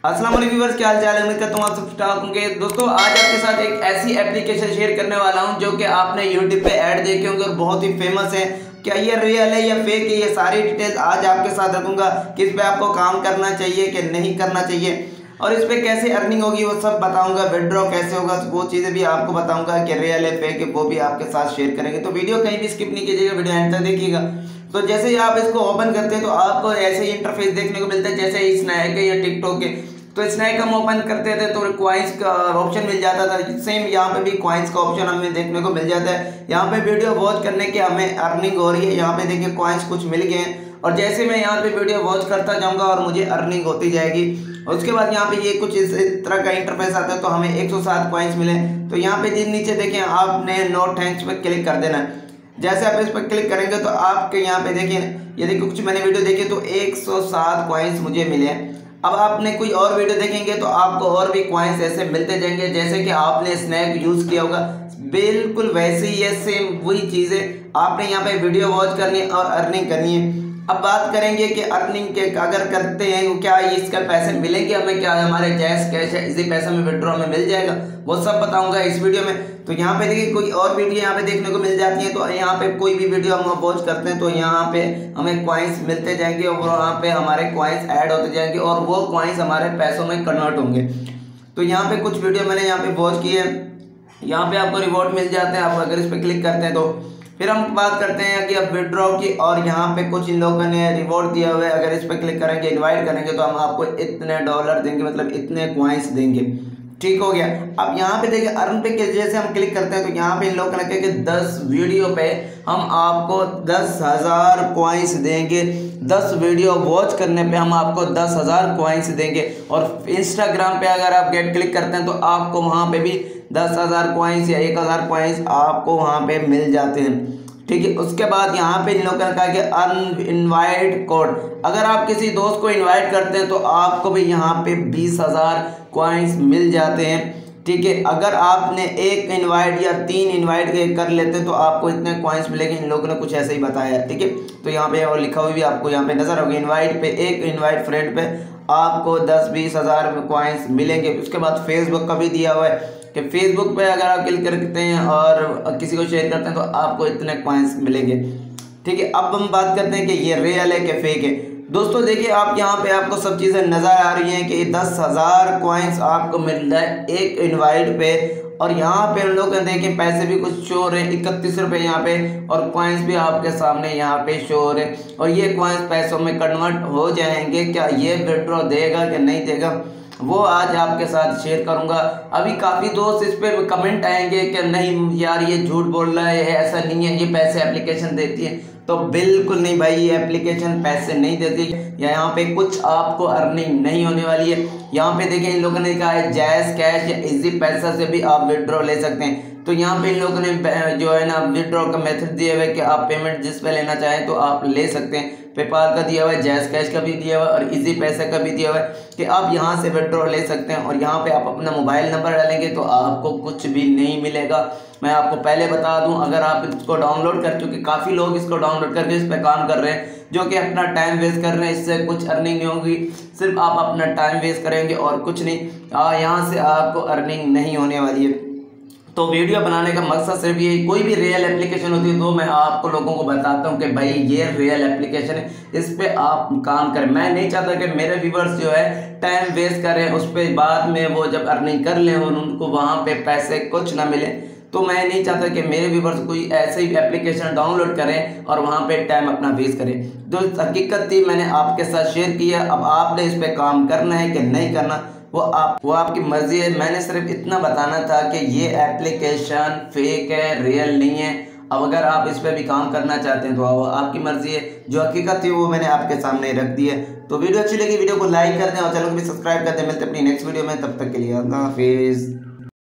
अस्सलाम वालेकुम व्यूअर्स, क्या हाल चाल है। उम्मीद करता हूँ आप सब ठीक होंगे। दोस्तों आज आपके साथ एक ऐसी एप्लीकेशन शेयर करने वाला हूँ जो कि आपने यूट्यूब पे ऐड देखे होंगे और बहुत ही फेमस है। क्या ये रियल है या फेक है, ये सारी डिटेल्स आज आपके साथ रखूंगा कि इस पे आपको काम करना चाहिए कि नहीं करना चाहिए और इस पे कैसे अर्निंग होगी वो सब बताऊंगा। विड्रॉ कैसे होगा वो चीज़ें भी आपको बताऊंगा कि रियल है फेक है वो भी आपके साथ शेयर करेंगे। तो वीडियो कहीं भी स्किप नहीं कीजिएगा, वीडियो एंड तक देखिएगा। तो जैसे ही आप इसको ओपन करते हैं तो आपको ऐसे ही इंटरफेस देखने को मिलता है जैसे स्नैक है या टिकटॉक है। तो स्नैक हम ओपन करते थे तो क्वाइंस का ऑप्शन मिल जाता था। सेम यहाँ पे भी क्वाइंस का ऑप्शन हमें देखने को मिल जाता है। यहाँ पे वीडियो वॉच करने की हमें अर्निंग हो रही है। यहाँ पे देखिए क्वाइंस कुछ मिल गए हैं और जैसे मैं यहाँ पे वीडियो वॉच करता जाऊँगा और मुझे अर्निंग होती जाएगी। उसके बाद यहाँ पे ये कुछ इस तरह का इंटरफेस आता है तो हमें 107 कॉइन्स मिले। तो यहाँ पे नीचे देखें आपने नो थैंक्स पे क्लिक कर देना है। जैसे आप इस पर क्लिक करेंगे तो आपके यहाँ पे देखिए ये देखिए कुछ मैंने वीडियो देखी तो 107 कॉइन्स मुझे मिले। अब आपने कोई और वीडियो देखेंगे तो आपको और भी कॉइन्स ऐसे मिलते जाएंगे जैसे कि आपने स्नैक यूज़ किया होगा, बिल्कुल वैसे ही है, सेम वही चीज़ें आपने यहाँ पे वीडियो वॉच करनी है और अर्निंग करनी है। अब बात करेंगे कि अर्निंग के अगर करते हैं क्या इसका पैसे मिलेंगे हमें, क्या हमारे जैस कैश है इसी पैसे में विड्रॉ में मिल जाएगा, वो सब बताऊंगा इस वीडियो में। तो यहाँ पे देखिए कोई और वीडियो यहाँ पे देखने को मिल जाती है। तो यहाँ पे कोई भी वीडियो हम वॉच करते हैं तो यहाँ पे हमें कॉइन्स मिलते जाएंगे और वहाँ पे हमारे कॉइन्स ऐड होते जाएंगे और वो कॉइन्स हमारे पैसों में कन्वर्ट होंगे। तो यहाँ पे कुछ वीडियो मैंने यहाँ पे वॉच की है, यहाँ पे आपको रिवॉर्ड मिल जाते हैं। आप अगर इस पर क्लिक करते हैं तो फिर हम बात करते हैं कि अब विड्रॉ की और यहाँ पे कुछ इन लोगों ने रिवॉर्ड दिया हुआ है। अगर इस पर क्लिक करेंगे इनवाइट करेंगे तो हम आपको इतने डॉलर देंगे, मतलब इतने कॉइन्स देंगे। ठीक हो गया। अब यहाँ पे देखिए अर्न पे जैसे हम क्लिक करते हैं तो यहाँ पे इन लोगों ने कहा कि 10 वीडियो पे हम आपको 10,000 कॉइन्स देंगे। 10 वीडियो वॉच करने पे हम आपको 10,000 कॉइन्स देंगे। और इंस्टाग्राम पे अगर आप गेट क्लिक करते हैं तो आपको वहाँ पे भी 10,000 कॉइन्स या 1,000 कॉइन्स आपको वहाँ पे मिल जाते हैं। ठीक है। उसके बाद यहाँ पे इन लोगों ने कहा कि अर्न इनवाइट कोड, अगर आप किसी दोस्त को इनवाइट करते हैं तो आपको भी यहाँ पे 20,000 कॉइन्स मिल जाते हैं। ठीक है। अगर आपने एक इनवाइट या 3 इनवाइट कर लेते हैं तो आपको इतने कॉइन्स मिलेंगे। इन लोगों ने कुछ ऐसे ही बताया। ठीक है। तो यहाँ पे और लिखा हुआ भी आपको यहाँ पे नजर होगा, इनवाइट पे एक इनवाइट फ्रेंड पे आपको 10-20,000 कॉइन्स मिलेंगे। उसके बाद फेसबुक का भी दिया हुआ है कि फेसबुक पे अगर आप क्लिक करते हैं और किसी को शेयर करते हैं तो आपको इतने कॉइन्स मिलेंगे। ठीक है। अब हम बात करते हैं कि ये रियल है कि फेक है। दोस्तों देखिए आप यहाँ पे आपको सब चीज़ें नज़र आ रही हैं कि 10,000 कॉइन्स आपको मिल रहा है एक इनवाइट पे। और यहाँ पे हम लोग देखें पैसे भी कुछ शो हो रहे हैं, 31 रुपये यहाँ पे, और कॉइन्स भी आपके सामने यहाँ पे शो हो रहे हैं। और ये कॉइन्स पैसों में कन्वर्ट हो जाएंगे। क्या ये विड्रॉ देगा कि नहीं देगा वो आज आपके साथ शेयर करूंगा। अभी काफ़ी दोस्त इस पर कमेंट आएंगे कि नहीं यार ये झूठ बोल रहा है, ऐसा नहीं है, ये पैसे एप्लीकेशन देती है। तो बिल्कुल नहीं भाई, ये एप्लीकेशन पैसे नहीं देती। या यहाँ पे कुछ आपको अर्निंग नहीं होने वाली है। यहाँ पे देखिए इन लोगों ने कहा है जैस कैश या इजी पैसा से भी आप विड्रॉ ले सकते हैं। तो यहाँ पे इन लोगों ने जो है ना विड्रॉ का मेथड दिया हुआ है कि आप पेमेंट जिस पे लेना चाहें तो आप ले सकते हैं। पेपाल का दिया हुआ है, जैस कैश का भी दिया हुआ है और इजी पैसे का भी दिया हुआ है कि आप यहाँ से विड्रॉ ले सकते हैं। और यहाँ पे आप अपना मोबाइल नंबर डालेंगे तो आपको कुछ भी नहीं मिलेगा। मैं आपको पहले बता दूं, अगर आप इसको डाउनलोड कर चुके, काफ़ी लोग इसको डाउनलोड करके इस पर काम कर रहे हैं जो कि अपना टाइम वेस्ट कर रहे हैं, इससे कुछ अर्निंग नहीं होगी, सिर्फ आप अपना टाइम वेस्ट करेंगे और कुछ नहीं। यहाँ से आपको अर्निंग नहीं होने वाली है। तो वीडियो बनाने का मकसद सिर्फ ये, कोई भी रियल एप्लीकेशन होती है तो मैं आपको लोगों को बताता हूँ कि भाई ये रियल एप्लीकेशन है, इस पे आप काम करें। मैं नहीं चाहता कि मेरे व्यूवर्स जो है टाइम वेस्ट करें उस पर, बाद में वो जब अर्निंग कर लें और उनको वहाँ पे पैसे कुछ ना मिले। तो मैं नहीं चाहता कि मेरे व्यूवर्स कोई ऐसे ही एप्लीकेशन डाउनलोड करें और वहाँ पे टाइम अपना वेस्ट करें। जो हकीकत थी मैंने आपके साथ शेयर किया। अब आपने इस पर काम करना है कि नहीं करना वो आपकी मर्जी है। मैंने सिर्फ इतना बताना था कि ये एप्लीकेशन फेक है, रियल नहीं है। अब अगर आप इस पर भी काम करना चाहते हैं तो आपकी मर्जी है। जो हकीकत थी वो मैंने आपके सामने रख दी है। तो वीडियो अच्छी लगी वीडियो को लाइक कर दें और चैनल को भी सब्सक्राइब कर दें। मिलते हैं अपनी नेक्स्ट वीडियो में, तब तक के लिए अल्लाह हाफिज़।